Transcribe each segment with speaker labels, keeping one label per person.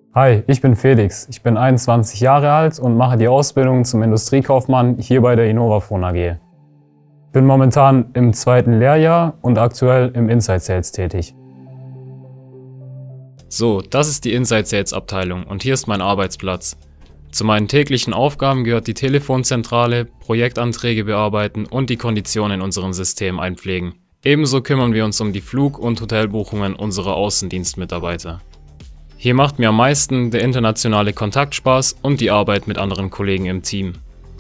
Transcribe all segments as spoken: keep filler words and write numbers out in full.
Speaker 1: Hi, ich bin Felix. Ich bin einundzwanzig Jahre alt und mache die Ausbildung zum Industriekaufmann hier bei der Innovafon A G. Bin momentan im zweiten Lehrjahr und aktuell im Inside Sales tätig.
Speaker 2: So, das ist die Inside Sales Abteilung und hier ist mein Arbeitsplatz. Zu meinen täglichen Aufgaben gehört die Telefonzentrale, Projektanträge bearbeiten und die Konditionen in unserem System einpflegen. Ebenso kümmern wir uns um die Flug- und Hotelbuchungen unserer Außendienstmitarbeiter. Hier macht mir am meisten der internationale Kontakt Spaß und die Arbeit mit anderen Kollegen im Team.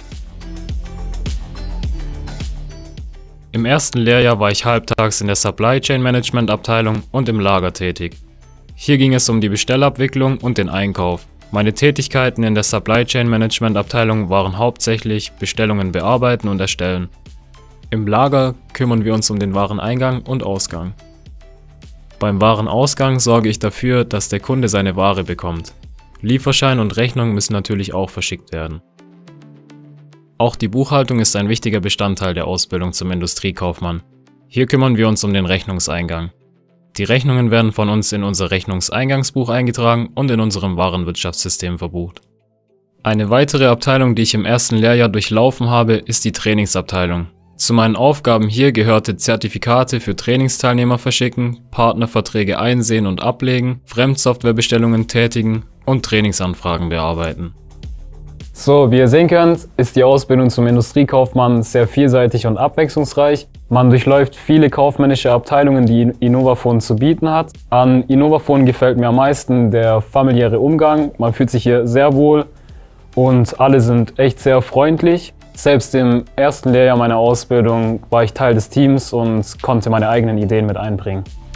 Speaker 2: Im ersten Lehrjahr war ich halbtags in der Supply Chain Management Abteilung und im Lager tätig. Hier ging es um die Bestellabwicklung und den Einkauf. Meine Tätigkeiten in der Supply Chain Management Abteilung waren hauptsächlich Bestellungen bearbeiten und erstellen. Im Lager kümmern wir uns um den Wareneingang und Ausgang. Beim Warenausgang sorge ich dafür, dass der Kunde seine Ware bekommt. Lieferschein und Rechnung müssen natürlich auch verschickt werden. Auch die Buchhaltung ist ein wichtiger Bestandteil der Ausbildung zum Industriekaufmann. Hier kümmern wir uns um den Rechnungseingang. Die Rechnungen werden von uns in unser Rechnungseingangsbuch eingetragen und in unserem Warenwirtschaftssystem verbucht. Eine weitere Abteilung, die ich im ersten Lehrjahr durchlaufen habe, ist die Trainingsabteilung. Zu meinen Aufgaben hier gehörte Zertifikate für Trainingsteilnehmer verschicken, Partnerverträge einsehen und ablegen, Fremdsoftwarebestellungen tätigen und Trainingsanfragen bearbeiten.
Speaker 1: So, wie ihr sehen könnt, ist die Ausbildung zum Industriekaufmann sehr vielseitig und abwechslungsreich. Man durchläuft viele kaufmännische Abteilungen, die Innovafon zu bieten hat. An Innovafon gefällt mir am meisten der familiäre Umgang. Man fühlt sich hier sehr wohl und alle sind echt sehr freundlich. Selbst im ersten Lehrjahr meiner Ausbildung war ich Teil des Teams und konnte meine eigenen Ideen mit einbringen.